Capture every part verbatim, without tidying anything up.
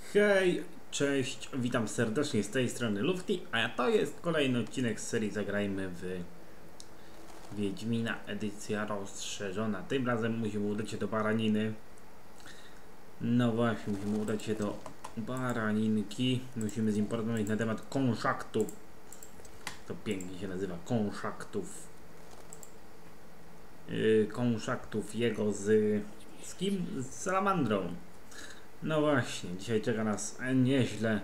Hej, cześć, witam serdecznie z tej strony Lufty, a to jest kolejny odcinek z serii Zagrajmy w Wiedźmina, edycja rozszerzona. Tym razem musimy udać się do Baraniny. No właśnie, musimy udać się do Baraninki. Musimy z nim porozmawiać na temat konszaktów. To pięknie się nazywa, konszaktów. Yy, konszaktów jego z... z kim? Z Salamandrą. No właśnie, dzisiaj czeka nas nieźle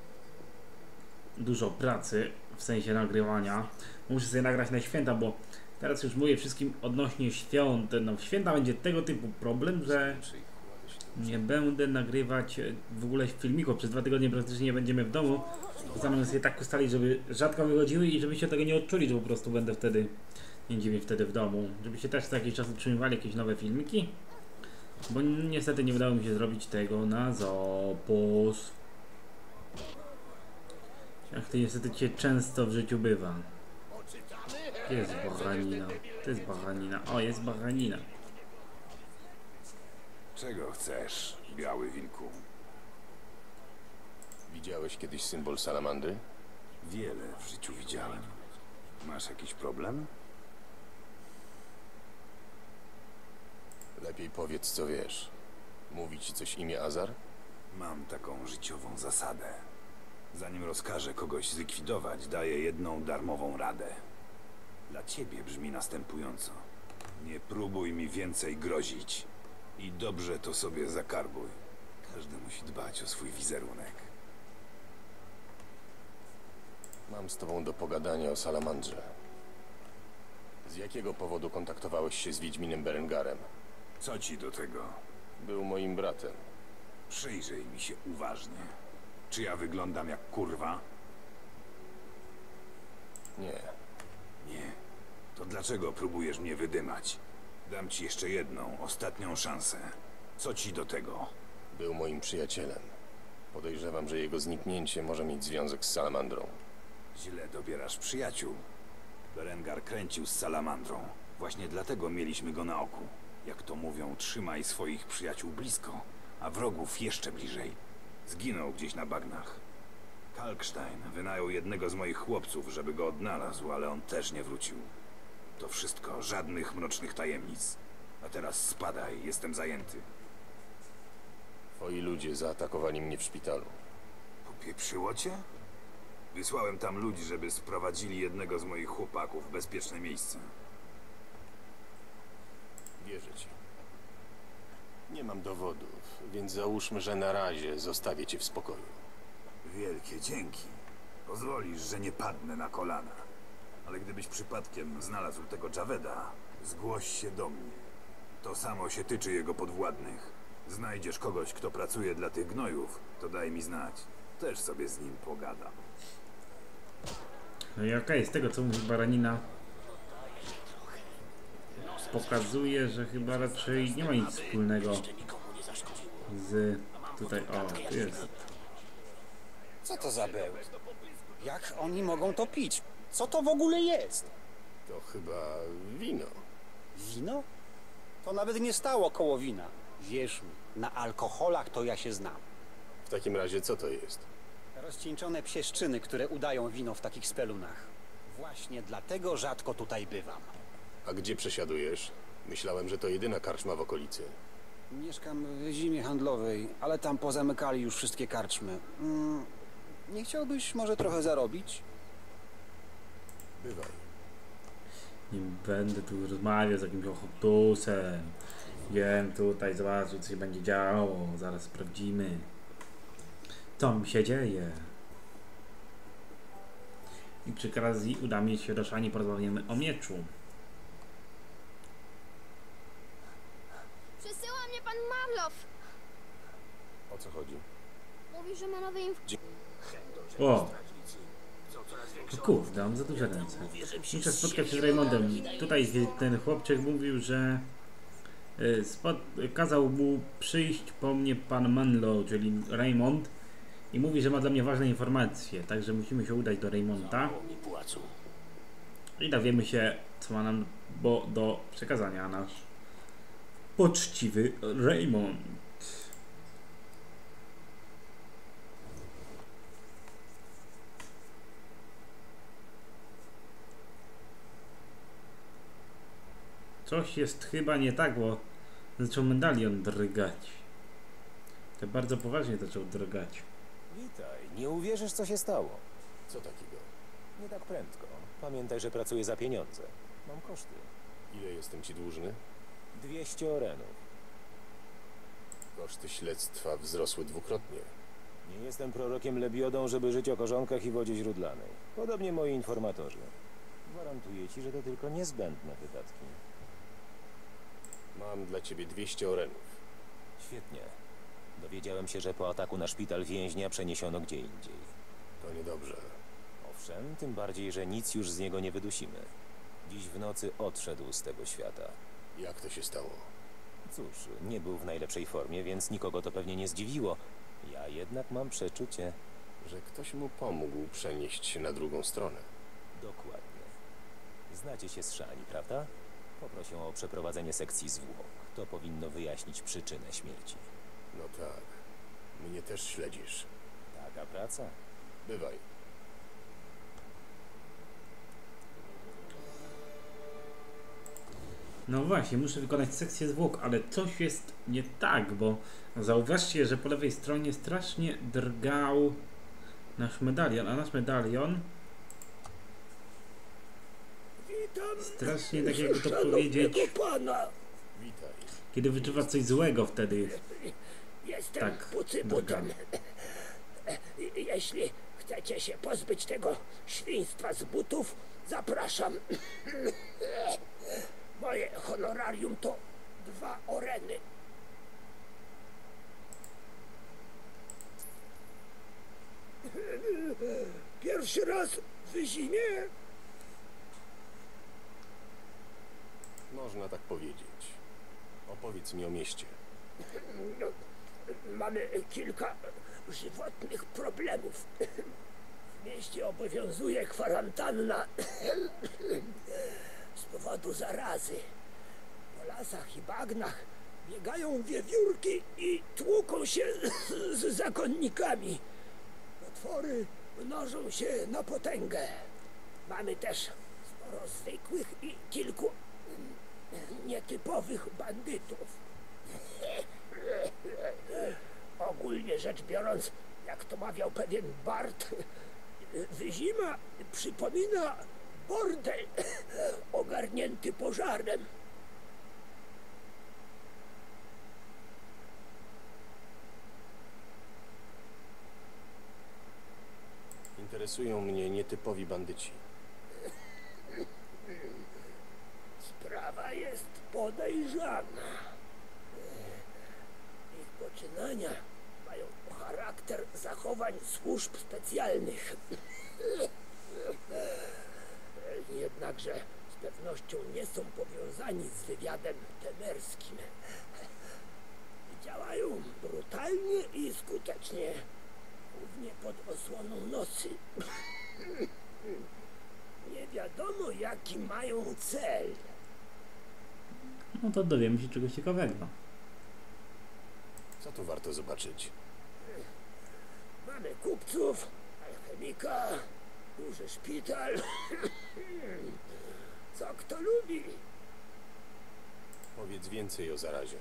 dużo pracy, w sensie nagrywania. Muszę sobie nagrać na święta, bo teraz już mówię wszystkim odnośnie świąt. No w święta będzie tego typu problem, że nie będę nagrywać w ogóle filmików. Przez dwa tygodnie praktycznie nie będziemy w domu. Postanowimy sobie tak ustalić, żeby rzadko wychodziły i żebyście tego nie odczuli, że po prostu będę wtedy, nie będziemy wtedy w domu. Żebyście też co jakiś czas utrzymywali jakieś nowe filmiki. Bo niestety nie udało mi się zrobić tego na zapos. Jak to niestety cię często w życiu bywa. Jest Baranina. To jest Baranina. O, jest Baranina. Czego chcesz, biały wilku? Widziałeś kiedyś symbol salamandry? Wiele w życiu widziałem. Masz jakiś problem? Lepiej powiedz, co wiesz. Mówi ci coś imię Azar? Mam taką życiową zasadę. Zanim rozkażę kogoś zlikwidować, daję jedną darmową radę. Dla ciebie brzmi następująco. Nie próbuj mi więcej grozić. I dobrze to sobie zakarbuj. Każdy musi dbać o swój wizerunek. Mam z tobą do pogadania o salamandrze. Z jakiego powodu kontaktowałeś się z Wiedźminem Berengarem? Co ci do tego? Był moim bratem. Przyjrzyj mi się uważnie. Czy ja wyglądam jak kurwa? Nie. Nie. To dlaczego próbujesz mnie wydymać? Dam ci jeszcze jedną, ostatnią szansę. Co ci do tego? Był moim przyjacielem. Podejrzewam, że jego zniknięcie może mieć związek z salamandrą. Źle dobierasz przyjaciół. Berengar kręcił z salamandrą. Właśnie dlatego mieliśmy go na oku. Jak to mówią, trzymaj swoich przyjaciół blisko, a wrogów jeszcze bliżej. Zginął gdzieś na bagnach. Kalkstein wynajął jednego z moich chłopców, żeby go odnalazł, ale on też nie wrócił. To wszystko, żadnych mrocznych tajemnic. A teraz spadaj, jestem zajęty. Twoi ludzie zaatakowali mnie w szpitalu. Popieprzyło cię? Wysłałem tam ludzi, żeby sprowadzili jednego z moich chłopaków w bezpieczne miejsce. Wierzę ci. Nie mam dowodów, więc załóżmy, że na razie zostawię cię w spokoju. Wielkie dzięki. Pozwolisz, że nie padnę na kolana. Ale gdybyś przypadkiem znalazł tego Javeda, zgłoś się do mnie. To samo się tyczy jego podwładnych. Znajdziesz kogoś, kto pracuje dla tych gnojów, to daj mi znać. Też sobie z nim pogadam. No i okej, okay, z tego co mówi Baranina, pokazuje, że chyba raczej nie ma nic wspólnego z tutaj, o, tu jest. Co to za bełt? Jak oni mogą to pić? Co to w ogóle jest? To chyba wino. Wino? To nawet nie stało koło wina. Wierz mi, na alkoholach to ja się znam. W takim razie co to jest? Rozcieńczone psieszczyny, które udają wino w takich spelunach. Właśnie dlatego rzadko tutaj bywam. A gdzie przesiadujesz? Myślałem, że to jedyna karczma w okolicy. Mieszkam w zimie handlowej, ale tam pozamykali już wszystkie karczmy. Mm, nie chciałbyś może trochę zarobić? Bywaj. Nie będę tu rozmawiał z jakimś ochotusem. Wiem tutaj, zobaczyć co się będzie działo. Zaraz sprawdzimy, co mi się dzieje. I przy okazji uda mi się do Szani, porozmawiamy o mieczu. Przesyła mnie pan Marlow. O co chodzi? Mówi, że ma nowe informacje. O! No kurde, mam za duże ręce. Muszę spotkać się z Raymondem. Tutaj ten chłopczyk mówił, że y, spod, kazał mu przyjść po mnie pan Manlow, czyli Raymond, i mówi, że ma dla mnie ważne informacje. Także musimy się udać do Raymonda i dowiemy się, co ma nam bo do przekazania nasz poczciwy Raymond. Coś jest chyba nie tak, bo zaczął medalion drgać. To bardzo poważnie zaczął drgać. Witaj, nie uwierzysz, co się stało. Co takiego? Nie tak prędko. Pamiętaj, że pracuję za pieniądze. Mam koszty. Ile jestem ci dłużny? dwieście orenów. Koszty śledztwa wzrosły dwukrotnie. Nie jestem prorokiem Lebiodą, żeby żyć o korzonkach i wodzie źródlanej. Podobnie moi informatorzy. Gwarantuję ci, że to tylko niezbędne wydatki. Mam dla ciebie dwieście orenów. Świetnie. Dowiedziałem się, że po ataku na szpital więźnia przeniesiono gdzie indziej. To niedobrze. Owszem, tym bardziej, że nic już z niego nie wydusimy. Dziś w nocy odszedł z tego świata. Jak to się stało? Cóż, nie był w najlepszej formie, więc nikogo to pewnie nie zdziwiło. Ja jednak mam przeczucie. Że ktoś mu pomógł przenieść się na drugą stronę. Dokładnie. Znacie się z Szani, prawda? Poproszę o przeprowadzenie sekcji zwłok. To powinno wyjaśnić przyczynę śmierci. No tak. Mnie też śledzisz. Taka praca. Bywaj. No właśnie, muszę wykonać sekcję zwłok, ale coś jest nie tak, bo zauważcie, że po lewej stronie strasznie drgał nasz medalion, a nasz medalion strasznie, tak jakby to powiedzieć, Witaj. kiedy wyczuwa coś złego wtedy. Jestem Tak, Pucybutem. Jeśli chcecie się pozbyć tego świństwa z butów, zapraszam. Moje honorarium to dwa oreny. Pierwszy raz w zimie. Można tak powiedzieć. Opowiedz mi o mieście. No, mamy kilka żywotnych problemów. W mieście obowiązuje kwarantanna z powodu zarazy. Po lasach i bagnach biegają wiewiórki i tłuką się z zakonnikami. Potwory mnożą się na potęgę. Mamy też sporo zwykłych i kilku nietypowych bandytów. Ogólnie rzecz biorąc, jak to mawiał pewien Bart, Wyzima przypomina bordel ogarnięty pożarem. Interesują mnie nietypowi bandyci. Sprawa jest podejrzana. Ich poczynania mają charakter zachowań służb specjalnych. Jednakże z pewnością nie są powiązani z wywiadem temerskim. Działają brutalnie i skutecznie, głównie pod osłoną nocy. Nie wiadomo, jaki mają cel. No to dowiemy się czegoś ciekawego. Co tu warto zobaczyć? Mamy kupców, alchemika, duży szpital. Co kto lubi? Powiedz więcej o zarazie.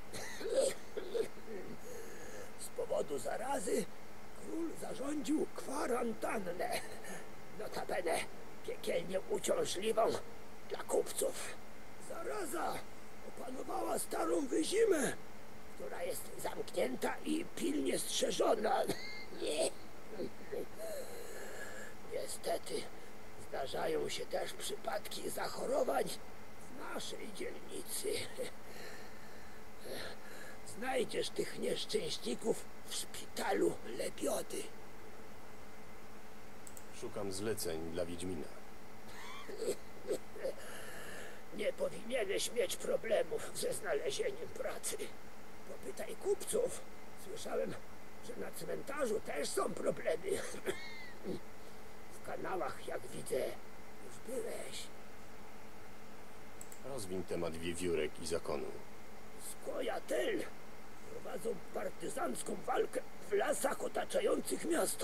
Z powodu zarazy król zarządził kwarantannę. Notabene piekielnie uciążliwą dla kupców. Zaraza opanowała starą Wyzimę, która jest zamknięta i pilnie strzeżona. Niestety zdarzają się też przypadki zachorowań w naszej dzielnicy. Znajdziesz tych nieszczęśników w szpitalu Lebiody. Szukam zleceń dla Wiedźmina. Nie powinieneś mieć problemów ze znalezieniem pracy. Popytaj kupców. Słyszałem, że na cmentarzu też są problemy. W kanałach, jak widzę, już byłeś. Rozwiń temat wiewiórek i zakonu. Skojatel prowadzą partyzancką walkę w lasach otaczających miasto.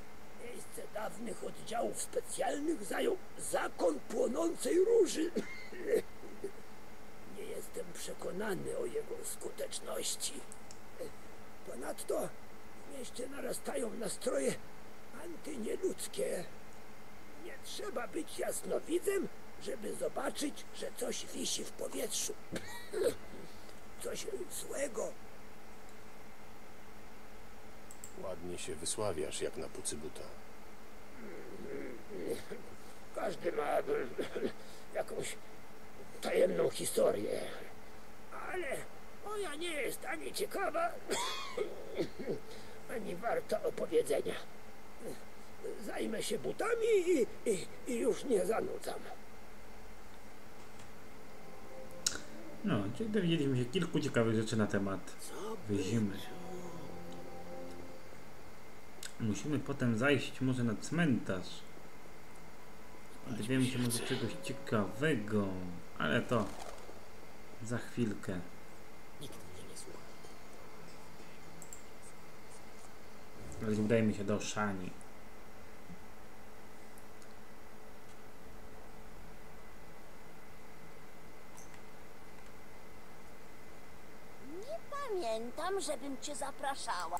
Miejsce dawnych oddziałów specjalnych zajął zakon płonącej róży. Nie jestem przekonany o jego skuteczności. Ponadto w mieście narastają nastroje antynieludzkie. Nie trzeba być jasnowidzem, żeby zobaczyć, że coś wisi w powietrzu. Coś złego. Ładnie się wysławiasz, jak na pucybuta. Każdy ma jakąś tajemną historię. Ale moja nie jest ani ciekawa, ani warta opowiedzenia. Zajmę się butami i, i, i już nie zanudzam. No, czyli dowiedzieliśmy się kilku ciekawych rzeczy na temat wyzimy. Musimy potem zajść może na cmentarz. Dowiemy się może czegoś ciekawego, ale to za chwilkę. Ale udajmy się do Szani. Nie pamiętam, żebym cię zapraszała.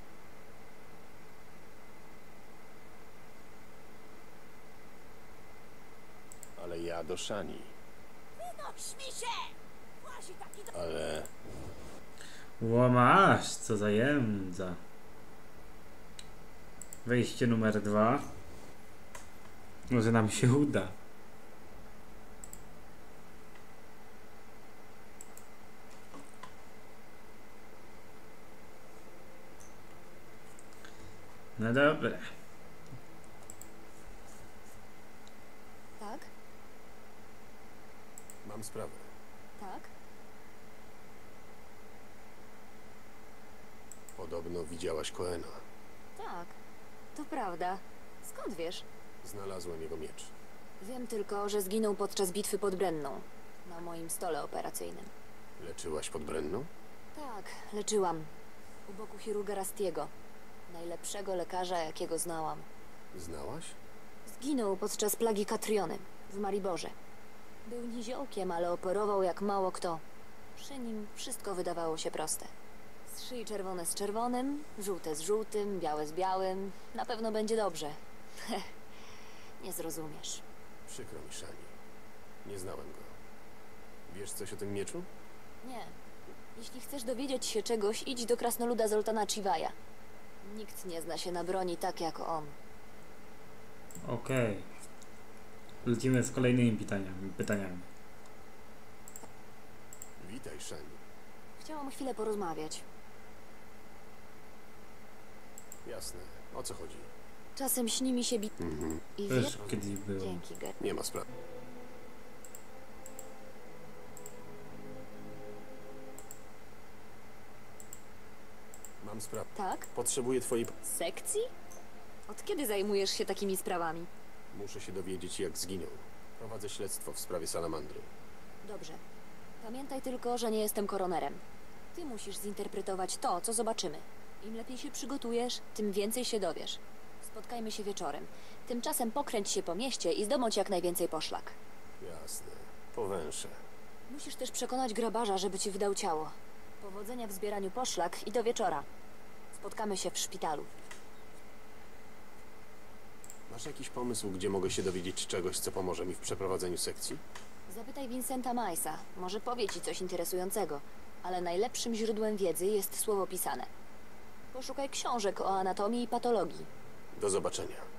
Ale ja do Szani. Wynoś mi się! Właśnie taki do... Ale Łomasz, co za jędza. Wejście numer dwa. Może nam się uda. No dobra. Tak? mam sprawę. Tak? Podobno widziałaś Coena. Tak. To prawda. Skąd wiesz? Znalazłem jego miecz. Wiem tylko, że zginął podczas bitwy pod Brenną. Na moim stole operacyjnym. Leczyłaś pod Brenną? Tak, leczyłam. U boku chirurga Rastiego. Najlepszego lekarza, jakiego znałam. Znałaś? Zginął podczas plagi Katriony w Mariborze. Był niziołkiem, ale operował jak mało kto. Przy nim wszystko wydawało się proste. Z szyi czerwone z czerwonym, żółte z żółtym, białe z białym. Na pewno będzie dobrze. Nie zrozumiesz. Przykro mi, Szani. Nie znałem go. Wiesz coś o tym mieczu? Nie. Jeśli chcesz dowiedzieć się czegoś, idź do krasnoluda Zoltana Chivaja. Nikt nie zna się na broni tak jak on. Okej. Lecimy z kolejnymi pytaniami. pytaniami. Witaj, Szani. Chciałam chwilę porozmawiać. Jasne. O co chodzi? Czasem śni mi się bit... Mhm. I Też wie... kiedyś było. Dzięki, Gert. Nie ma sprawy. Mam sprawę. Tak? Potrzebuję twojej... Sekcji? Od kiedy zajmujesz się takimi sprawami? Muszę się dowiedzieć, jak zginął. Prowadzę śledztwo w sprawie salamandry. Dobrze. Pamiętaj tylko, że nie jestem koronerem. Ty musisz zinterpretować to, co zobaczymy. Im lepiej się przygotujesz, tym więcej się dowiesz. Spotkajmy się wieczorem. Tymczasem pokręć się po mieście i zdobądź jak najwięcej poszlak. Jasne. Powęszę. Musisz też przekonać grabarza, żeby ci wydał ciało. Powodzenia w zbieraniu poszlak i do wieczora. Spotkamy się w szpitalu. Masz jakiś pomysł, gdzie mogę się dowiedzieć czegoś, co pomoże mi w przeprowadzeniu sekcji? Zapytaj Vincenta Majsa. Może powie ci coś interesującego. Ale najlepszym źródłem wiedzy jest słowo pisane. Poszukaj książek o anatomii i patologii. Do zobaczenia.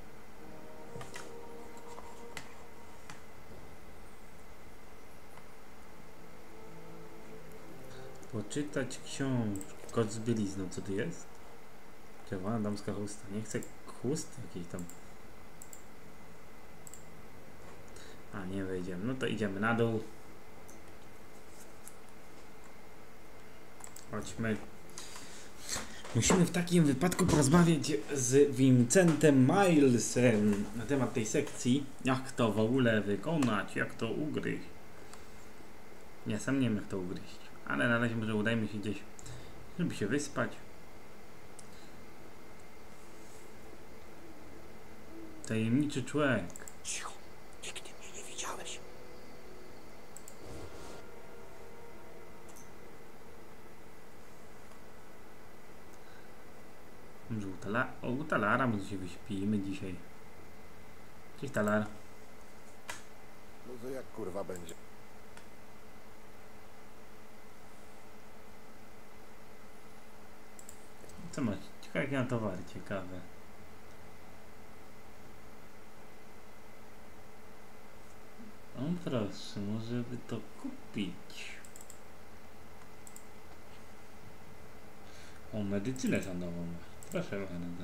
Poczytać książkę. Kot z bielizną. Co tu jest? Czerwona damska chusta. Nie chcę chust jakiejś tam. A, nie wejdziemy. No to idziemy na dół. Chodźmy. Musimy w takim wypadku porozmawiać z Vincentem Milesem na temat tej sekcji. Jak to w ogóle wykonać, jak to ugryźć. Ja sam nie wiem, jak to ugryźć. Ale na razie może udajmy się gdzieś, żeby się wyspać. Tajemniczy człowiek. Cicho, nigdy mnie nie widziałeś. Może u, tala o, u Talara może się wyśpimy dzisiaj. Cześć Talar. No to jak kurwa będzie? Co masz? Ciekawe jakie na towary, ciekawe. O proszę, może by to kupić. O, medycynę sądową ma. Proszę bardzo.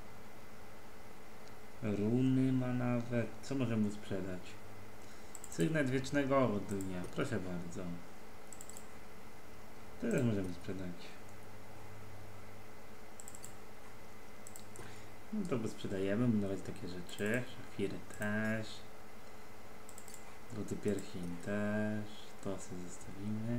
Runy ma nawet. Co może mu sprzedać? Sygnet wiecznego ognia. Proszę bardzo. To też możemy sprzedać. No to by sprzedajemy mu nawet takie rzeczy. Szafiry też. Złoty pierścień też. To sobie zostawimy.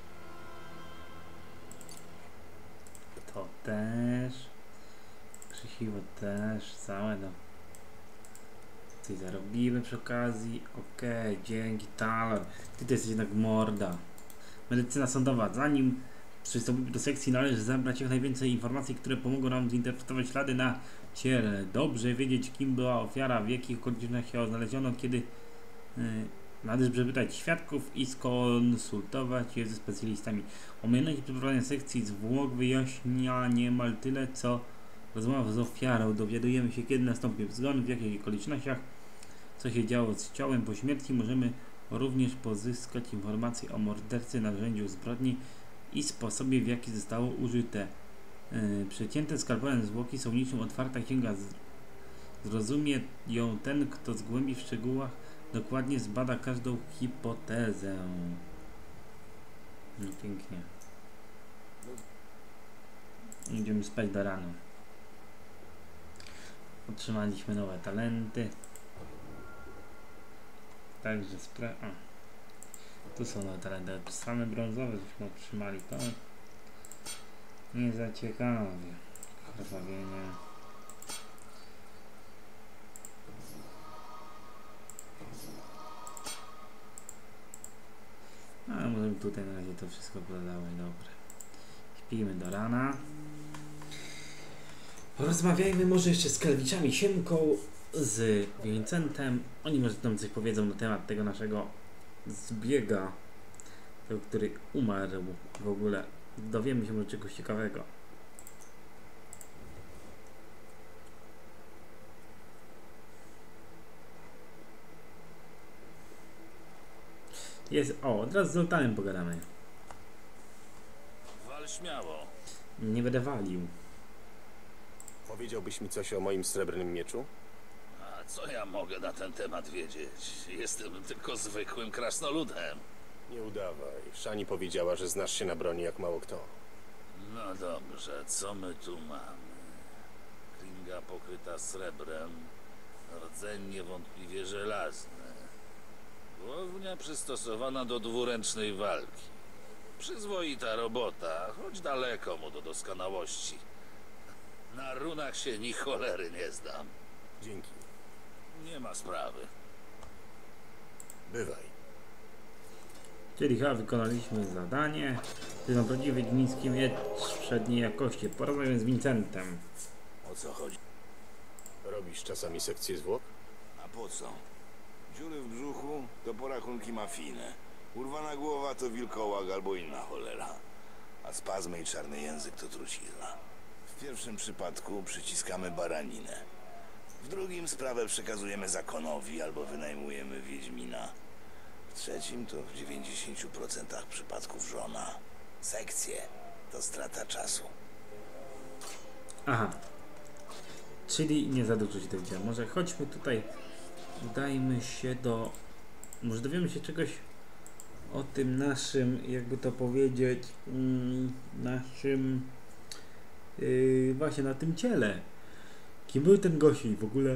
To też. Krzesiwo też. Całe no. Coś zarobimy przy okazji. Okej, okay, dzięki Talar. Ty to jesteś jednak morda. Medycyna sądowa. Zanim przystąpimy do sekcji, należy zebrać jak najwięcej informacji, które pomogą nam zinterpretować ślady na ciele. Dobrze wiedzieć, kim była ofiara, w jakich okolicznościach ją znaleziono, kiedy yy, należy przepytać świadków i skonsultować je ze specjalistami. Omijalność przeprowadzenia sekcji zwłok wyjaśnia niemal tyle, co rozmowa z ofiarą. Dowiadujemy się, kiedy nastąpił zgon, w jakich okolicznościach, co się działo z ciałem po śmierci. Możemy również pozyskać informacje o mordercy, narzędziu zbrodni i sposobie, w jaki zostało użyte. Yy, przecięte skalpelem zwłoki są niczym otwarta księga. Zrozumie ją ten, kto zgłębi w szczegółach, dokładnie zbada każdą hipotezę. No pięknie. Idziemy spać do rana. Otrzymaliśmy nowe talenty. Także spra... A. Tu są nowe talenty. Same brązowe żeśmy otrzymali. To nie za ciekawie. Krwawienie. A możemy tutaj na razie to wszystko podawać. Dobre. Śpimy do rana. Porozmawiajmy może jeszcze z Kelwiczami, Siemką, z Vincentem. Oni może nam coś powiedzą na temat tego naszego zbiega, tego, który umarł. W ogóle dowiemy się może czegoś ciekawego. Jest, o, teraz z Zoltanem pogadamy. Wal śmiało. Nie będę walił. Powiedziałbyś mi coś o moim srebrnym mieczu? A co ja mogę na ten temat wiedzieć? Jestem tylko zwykłym krasnoludem. Nie udawaj. Szani powiedziała, że znasz się na broni jak mało kto. No dobrze, co my tu mamy? Klinga pokryta srebrem, rdzeń niewątpliwie żelazny. Głownia przystosowana do dwuręcznej walki. Przyzwoita robota, choć daleko mu do doskonałości. Na runach się ni cholery nie zdam. Dzięki. Nie ma sprawy. Bywaj. Czyli chyba wykonaliśmy zadanie. To jest prawdziwy wiedźmiński miecz przedniej jakości. Porozmawiam z Vincentem. O co chodzi? Robisz czasami sekcję zwłok? A po co? Dziury w brzuchu to porachunki mafijne. Urwana głowa to wilkołak albo inna cholera. A spazmy i czarny język to trucizna. W pierwszym przypadku przyciskamy baraninę. W drugim sprawę przekazujemy zakonowi albo wynajmujemy wiedźmina. W trzecim to w dziewięćdziesięciu procentach przypadków żona. Sekcje to strata czasu. Aha. Czyli nie za dużo się dowiedziałem. Może chodźmy tutaj, udajmy się do... Może dowiemy się czegoś o tym naszym, jakby to powiedzieć, mm, naszym... Yy, właśnie na tym ciele. Kim był ten gościu w ogóle?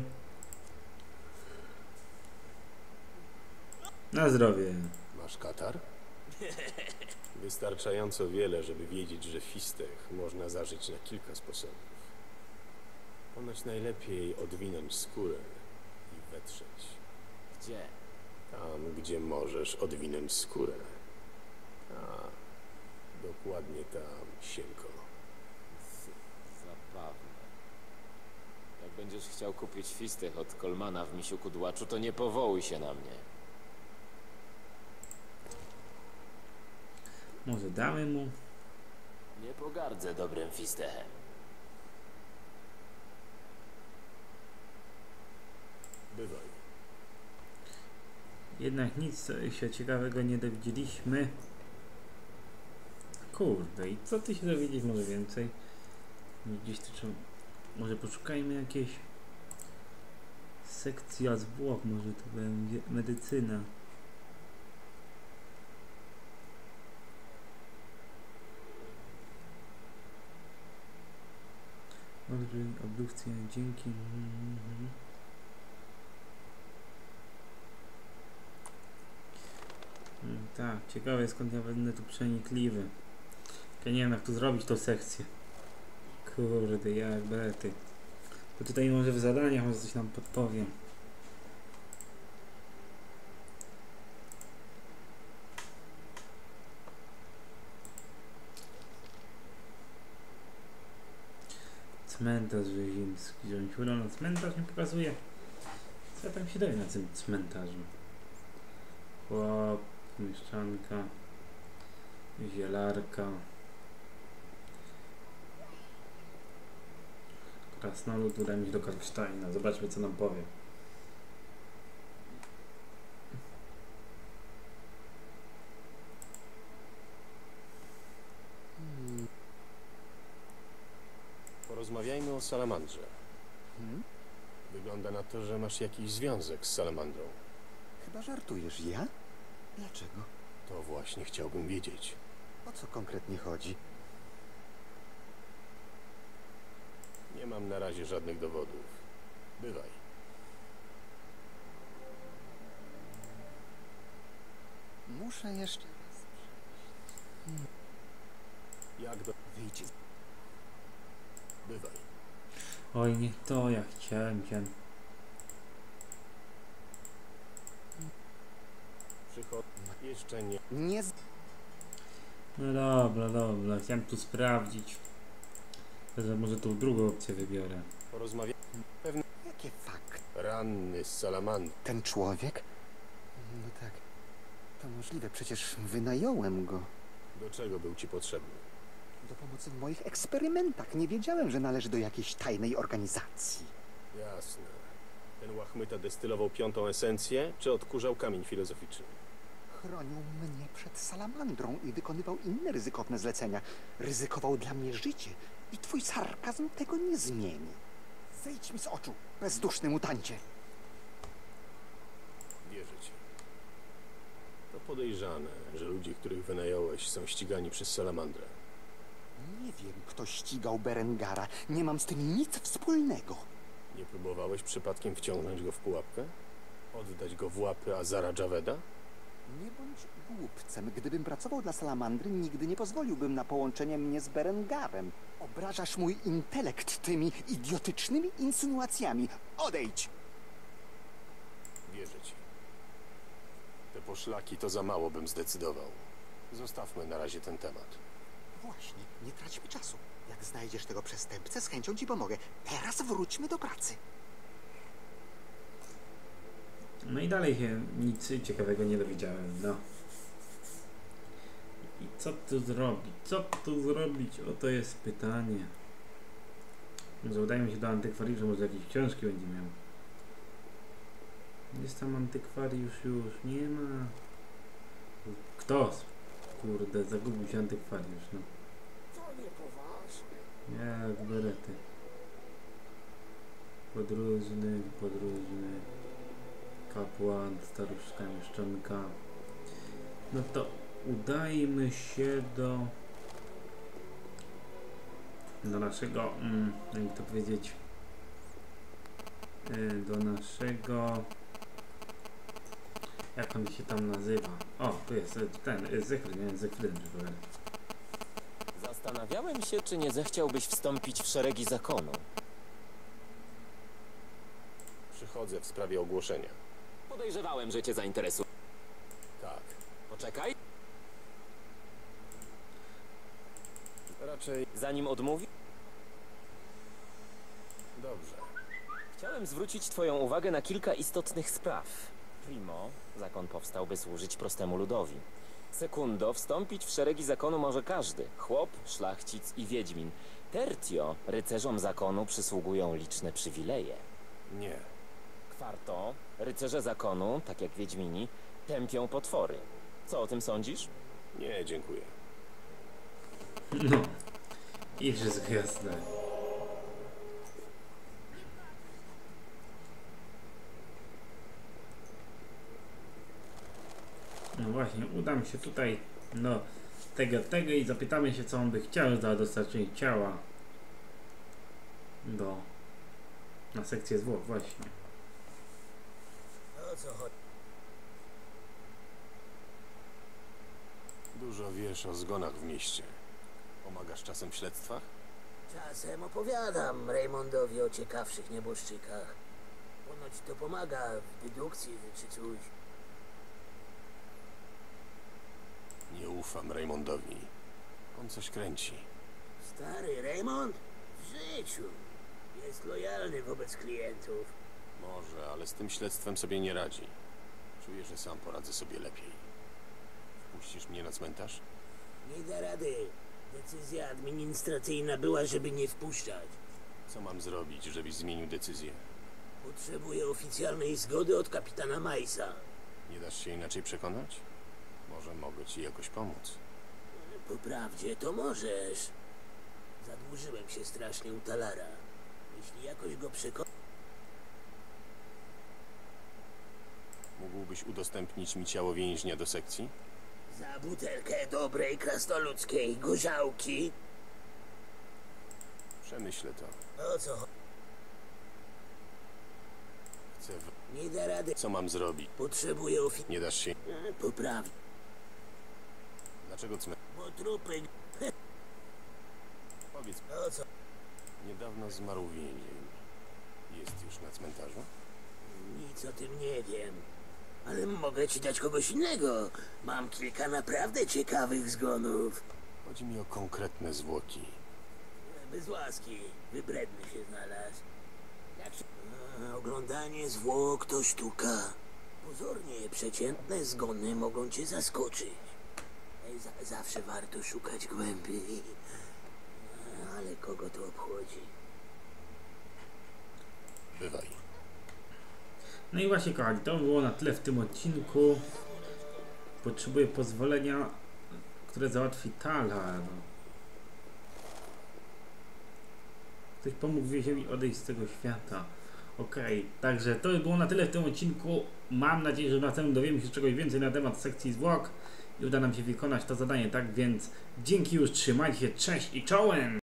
Na zdrowie. Masz katar? Wystarczająco wiele, żeby wiedzieć, że fistech można zażyć na kilka sposobów. Ponoć najlepiej odwinąć skórę i wetrzeć. Gdzie? Tam, gdzie możesz odwinąć skórę. A, dokładnie tam, Siemko. Zabawne. będziesz chciał kupić fistech od Kolmana w Misiu Kudłaczu, to nie powołuj się na mnie. Może damy mu? Nie pogardzę dobrym fistechem. Bywaj. Jednak nic się ciekawego nie dowiedzieliśmy. Kurde, i co ty się dowiedzieć może więcej? Gdzieś tu trzeba... Może poszukajmy jakiejś sekcja zwłok, może to będzie medycyna. Może obdukcja, dzięki. Mhm. Hmm, tak, ciekawe skąd ja będę tu przenikliwy. Ja nie wiem jak tu zrobić tą sekcję. Kurde, jak bety. To tutaj może w zadaniach może coś nam podpowiem. Cmentarz rzezimski. Wziąć urą na cmentarz mi pokazuje. Co ja tam się dowie na tym cmentarzu? Chłop, mieszczanka, zielarka, krasnolud, uda mi się do Kalksteina. Zobaczmy co nam powie. Porozmawiajmy o salamandrze. Hmm? Wygląda na to, że masz jakiś związek z salamandrą. Chyba żartujesz. Ja? Dlaczego? To właśnie chciałbym wiedzieć. O co konkretnie chodzi? Nie mam na razie żadnych dowodów. Bywaj. Muszę jeszcze raz przejść. Jak do... Wyjdź. Bywaj. Oj, nie to ja chciałem, chciałem. Przychod... Jeszcze nie... Nie z... No dobra, dobra, chciałem tu sprawdzić. Że może tą drugą opcję wybiorę. Porozmawiaj... Pewne... Jakie fakty? Ranny z salamandrą. Ten człowiek? No tak. To możliwe, przecież wynająłem go. Do czego był ci potrzebny? Do pomocy w moich eksperymentach. Nie wiedziałem, że należy do jakiejś tajnej organizacji. Jasne. Ten łachmyta destylował piątą esencję, czy odkurzał kamień filozoficzny? Chronił mnie przed salamandrą i wykonywał inne ryzykowne zlecenia. Ryzykował dla mnie życie i twój sarkazm tego nie zmieni. Zejdź mi z oczu, bezduszny mutancie. Wierzę ci. To podejrzane, że ludzie, których wynająłeś, są ścigani przez salamandrę. Nie wiem, kto ścigał Berengara. Nie mam z tym nic wspólnego. Nie próbowałeś przypadkiem wciągnąć go w pułapkę? Oddać go w łapy Azara Javeda? Nie bądź głupcem. Gdybym pracował dla salamandry, nigdy nie pozwoliłbym na połączenie mnie z Berengarem. Obrażasz mój intelekt tymi idiotycznymi insynuacjami. Odejdź! Wierzę ci. Te poszlaki to za mało bym zdecydował. Zostawmy na razie ten temat. Właśnie, nie traćmy czasu. Jak znajdziesz tego przestępcę, z chęcią ci pomogę. Teraz wróćmy do pracy. No i dalej się nic ciekawego nie dowiedziałem, no. I co tu zrobić? Co tu zrobić? Oto jest pytanie. Może udaje mi się do antykwariusza, może jakieś książki będzie miał. Jest tam antykwariusz już, nie ma. Kto? Kurde, zagubił się antykwariusz, no. To niepoważne. Jak berety. Podróżny, podróżny. Kapłan, staruszka, mieszczanka. No to udajmy się do do naszego, mm, jakby to powiedzieć, yy, do naszego, jak on się tam nazywa? O, tu jest ten, Zefryd, nie? Zefrydem, że powiem. Zastanawiałem się, czy nie zechciałbyś wstąpić w szeregi zakonu. Przychodzę w sprawie ogłoszenia. Podejrzewałem, że cię zainteresuje. Tak. Poczekaj. Raczej... Zanim odmówi... Dobrze. Chciałem zwrócić twoją uwagę na kilka istotnych spraw. Primo, zakon powstał, by służyć prostemu ludowi. Secundo, wstąpić w szeregi zakonu może każdy. Chłop, szlachcic i wiedźmin. Tertio, rycerzom zakonu przysługują liczne przywileje. Nie. Quarto, rycerze zakonu, tak jak wiedźmini, tępią potwory. Co o tym sądzisz? Nie, dziękuję. No. I wszystko jasne. No właśnie, udam się tutaj do tego, tego i zapytamy się, co on by chciał za dostarczenie ciała do na sekcję zwłok, właśnie. O co chodzi? Dużo wiesz o zgonach w mieście. Pomagasz czasem w śledztwach? Czasem opowiadam Raymondowi o ciekawszych nieboszczykach. Ponoć to pomaga w dedukcji czy coś. Nie ufam Raymondowi. On coś kręci. Stary Raymond? W życiu. Jest lojalny wobec klientów. Może, ale z tym śledztwem sobie nie radzi. Czuję, że sam poradzę sobie lepiej. Wpuścisz mnie na cmentarz? Nie da rady. Decyzja administracyjna była, żeby nie wpuszczać. Co mam zrobić, żebyś zmienił decyzję? Potrzebuję oficjalnej zgody od kapitana Majsa. Nie dasz się inaczej przekonać? Może mogę ci jakoś pomóc. Po prawdzie to możesz. Zadłużyłem się strasznie u Talara. Jeśli jakoś go przekonasz... Mógłbyś udostępnić mi ciało więźnia do sekcji? Za butelkę dobrej krasnoludzkiej gorzałki. Przemyślę to. O co chodzi? Chcę w... Nie da rady. Co mam zrobić? Potrzebuję ofi... Nie dasz się... Po prawdzie. Dlaczego cmentarz? Bo trupy... Powiedz. O co? Niedawno zmarł więzień. Jest już na cmentarzu? Nic o tym nie wiem. Ale mogę ci dać kogoś innego. Mam kilka naprawdę ciekawych zgonów. Chodzi mi o konkretne zwłoki. Bez łaski. Wybredny się znalazł. Jak się... A, oglądanie zwłok to sztuka. Pozornie przeciętne zgony mogą cię zaskoczyć. Z zawsze warto szukać głębiej. Ale kogo to obchodzi? Bywaj. No i właśnie, kochani, to było na tyle w tym odcinku. Potrzebuję pozwolenia, które załatwi Talar. Ktoś pomógł więźniowi odejść z tego świata. Okej, okay. Także to by było na tyle w tym odcinku. Mam nadzieję, że w następnym dowiemy się czegoś więcej na temat sekcji zwłok i uda nam się wykonać to zadanie. Tak więc dzięki już, trzymajcie się, cześć i czołem!